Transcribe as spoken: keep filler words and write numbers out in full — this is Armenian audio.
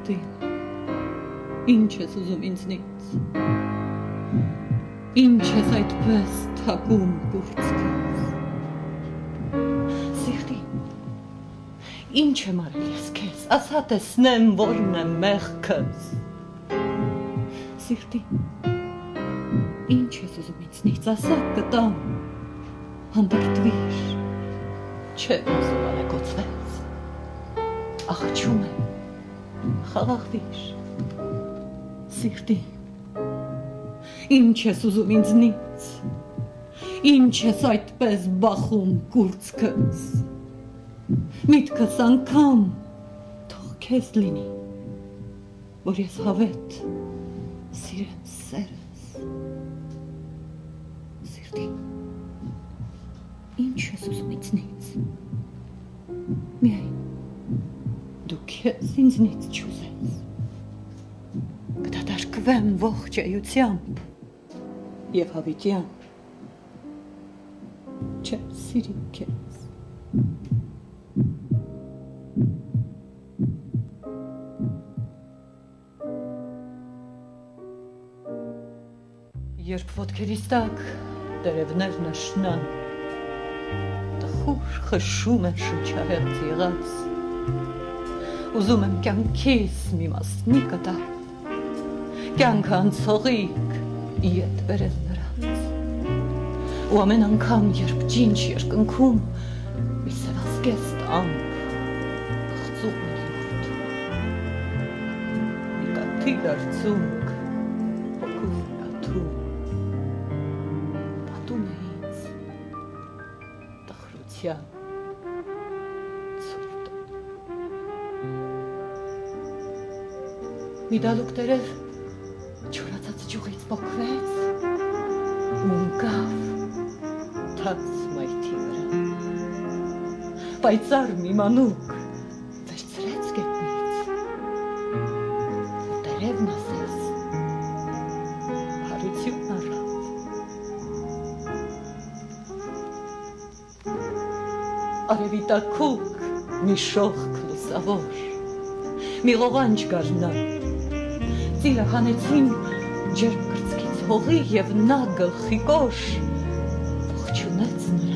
Սիրտի, ինչ ես ուզում ինձնից, ինչ ես այդպես թակում կուրծքից, Սիրտի, ինչ եմ արել ես քեզ, ասա տեսնեմ որն է մեղքս, Սիրտի, ինչ ես ուզում ինձնից, ասա կտամ, հանդրտվիր, չէ ուզում անեկոծվեց, աղաչում եմ, խաղաղվիր, Սիրտի, ինչ ես ուզում ինձնից, ինչ ես այդպես բախում կուրծքս, միտքս անգամ թող քեզ լինի, որ ես հավետ սիրեմ սերս, Սիրտի, ինչ ես ուզում ինձնից, միայն դու քեզ ինձնից չուզես, կդատարկվեմ ողջ էությամբ և հավիտյան, չեմ սիրի քեզ, Երբ ոտքերիս տակ տերևներ նշնան, տխուր խշում են շնչահեղձ եղած, ուզում եմ կյանքիս մի մասնիկը տալ, կյանքը անցողիկ ետ բերել նրանց, ու ամեն անգամ երբ ջինջ երկնքում մի սևազգեստ ամպ խծում է յուրդ, մի կաթիլ արցունք հոգուս ատում, պատում է ինձ տխրության ցուրտը, մի դալուկ տերև չորացած ջուղից պոկվեց ու ընկավ թաց մայթի վրա, պայծառ մի մանուկ վերցրեց գետնից ու տերևն ասես հարություն առավ, արևի տաքուկ մի շողք լուսավոր, մի ղողանջ գարնան, ծիրը հանեցին ջերմ կրծքից հողի և նա գլխի կոշ ողջունեց